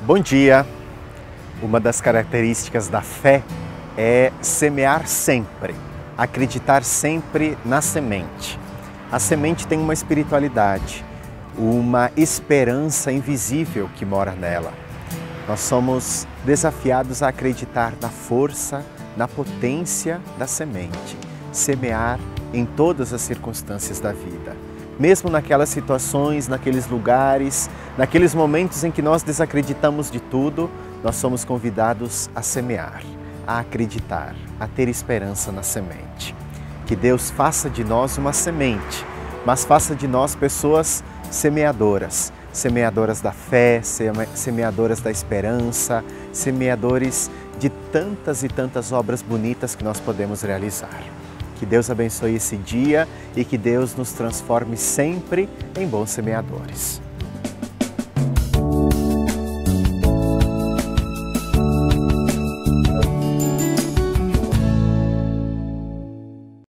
Bom dia! Uma das características da fé é semear sempre, acreditar sempre na semente. A semente tem uma espiritualidade, uma esperança invisível que mora nela. Nós somos desafiados a acreditar na força, na potência da semente, semear em todas as circunstâncias da vida. Mesmo naquelas situações, naqueles lugares, naqueles momentos em que nós desacreditamos de tudo, nós somos convidados a semear, a acreditar, a ter esperança na semente. Que Deus faça de nós uma semente, mas faça de nós pessoas semeadoras, semeadoras da fé, semeadoras da esperança, semeadores de tantas e tantas obras bonitas que nós podemos realizar. Que Deus abençoe esse dia e que Deus nos transforme sempre em bons semeadores.